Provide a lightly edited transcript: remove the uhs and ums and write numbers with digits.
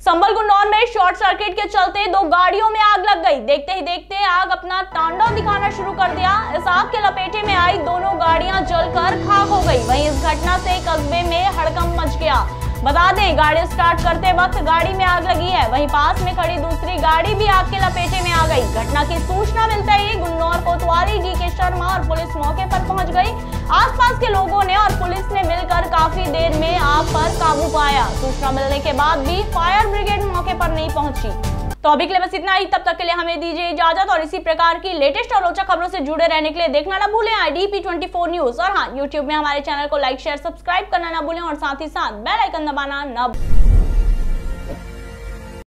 संभल गुन्नौर में short circuit के चलते 2 गाड़ियों में आग लग गई। देखते ही देखते आग अपना तांडव दिखाना शुरू कर दिया। इस आग के लपेटे में आई दोनों गाड़ियां जलकर खाक हो गई। वहीं इस घटना से कस्बे में हड़कंप मच गया। बता दें, गाड़ी स्टार्ट करते वक्त गाड़ी में आग लगी है। वहीं पास में खड़ी दूसरी गाड़ी भी आग के लपेटे में आ गई। घटना की सूचना मिलते ही गुन्नौर कोतवाली DK शर्मा और पुलिस मौके पर पहुंच गई। आसपास के लोगों ने और पुलिस ने मिलकर काफी देर में आग पर काबू पाया। सूचना मिलने के बाद भी फायर ब्रिगेड मौके पर नहीं पहुंची। तो अभी के लिए बस इतना ही। तब तक के लिए हमें दीजिए इजाजत और इसी प्रकार की लेटेस्ट और रोचक खबरों से जुड़े रहने के लिए देखना ना भूलें IDP24 न्यूज। और हाँ, YouTube में हमारे चैनल को लाइक शेयर सब्सक्राइब करना ना भूलें और साथ ही साथ बेल आइकन दबाना ना भूलें।